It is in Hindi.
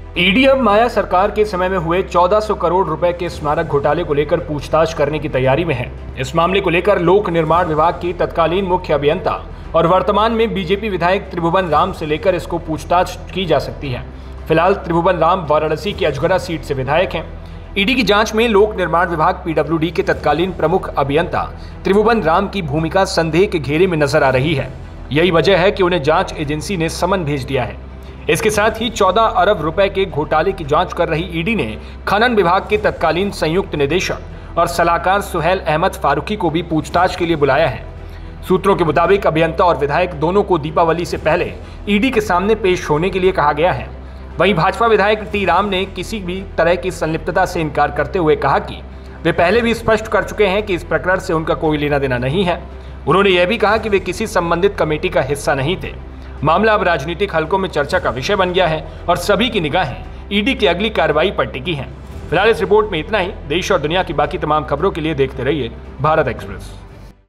ईडी अब माया सरकार के समय में हुए 1400 करोड़ रुपए के स्मारक घोटाले को लेकर पूछताछ करने की तैयारी में है। इस मामले को लेकर लोक निर्माण विभाग की तत्कालीन मुख्य अभियंता और वर्तमान में बीजेपी विधायक त्रिभुवन राम से लेकर इसको पूछताछ की जा सकती है। फिलहाल त्रिभुवन राम वाराणसी की अजगरा सीट से विधायक हैं। ईडी की जांच में लोक निर्माण विभाग पीडब्ल्यूडी के तत्कालीन प्रमुख अभियंता त्रिभुवन राम की भूमिका संदेह के घेरे में नजर आ रही है। यही वजह है कि उन्हें जांच एजेंसी ने समन भेज दिया है। इसके साथ ही 14 अरब रुपए के घोटाले की जांच कर रही ईडी ने खनन विभाग के तत्कालीन संयुक्त निदेशक और सलाहकार सुहेल अहमद फारूकी को भी पूछताछ के लिए बुलाया है। सूत्रों के मुताबिक अभियंता और विधायक दोनों को दीपावली से पहले ईडी के सामने पेश होने के लिए कहा गया है। वहीं भाजपा विधायक टी राम ने किसी भी तरह की संलिप्तता से इनकार करते हुए कहा कि वे पहले भी स्पष्ट कर चुके हैं कि इस प्रकरण से उनका कोई लेना देना नहीं है। उन्होंने यह भी कहा कि वे किसी संबंधित कमेटी का हिस्सा नहीं थे। मामला अब राजनीतिक हलकों में चर्चा का विषय बन गया है और सभी की निगाहें ईडी की अगली कार्रवाई पर टिकी हैं। फिलहाल इस रिपोर्ट में इतना ही। देश और दुनिया की बाकी तमाम खबरों के लिए देखते रहिए भारत एक्सप्रेस।